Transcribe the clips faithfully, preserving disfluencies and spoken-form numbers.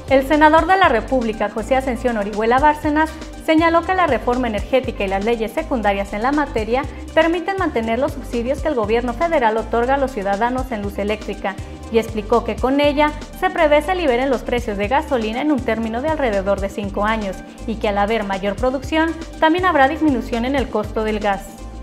El senador de la República, José Ascensión Orihuela Bárcenas, señaló que la reforma energética y las leyes secundarias en la materia permiten mantener los subsidios que el gobierno federal otorga a los ciudadanos en luz eléctrica y explicó que con ella se prevé se liberen los precios de gasolina en un término de alrededor de cinco años y que al haber mayor producción también habrá disminución en el costo del gas.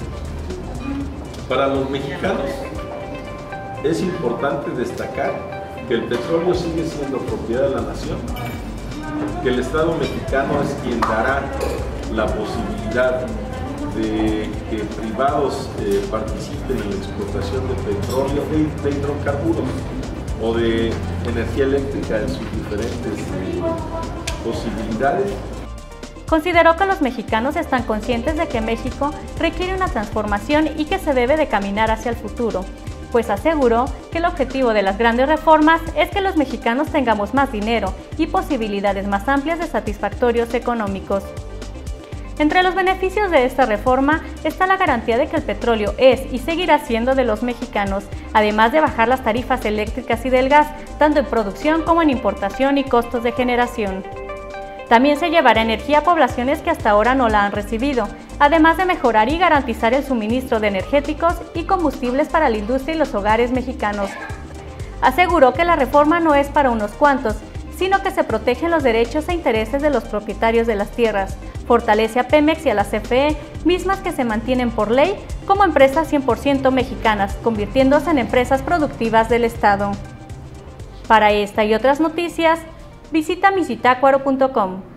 Para los mexicanos es importante destacar que el petróleo sigue siendo propiedad de la nación, que el Estado mexicano es quien dará la posibilidad de que privados eh, participen en la explotación de petróleo, de, de hidrocarburos o de energía eléctrica en sus diferentes eh, posibilidades. Consideró que los mexicanos están conscientes de que México requiere una transformación y que se debe de caminar hacia el futuro, pues aseguró que el objetivo de las grandes reformas es que los mexicanos tengamos más dinero y posibilidades más amplias de satisfactorios económicos. Entre los beneficios de esta reforma está la garantía de que el petróleo es y seguirá siendo de los mexicanos, además de bajar las tarifas eléctricas y del gas, tanto en producción como en importación y costos de generación. También se llevará energía a poblaciones que hasta ahora no la han recibido, además de mejorar y garantizar el suministro de energéticos y combustibles para la industria y los hogares mexicanos. Aseguró que la reforma no es para unos cuantos, sino que se protegen los derechos e intereses de los propietarios de las tierras, fortalece a Pemex y a la C F E, mismas que se mantienen por ley como empresas cien por ciento mexicanas, convirtiéndose en empresas productivas del Estado. Para esta y otras noticias, visita mi zitácuaro punto com.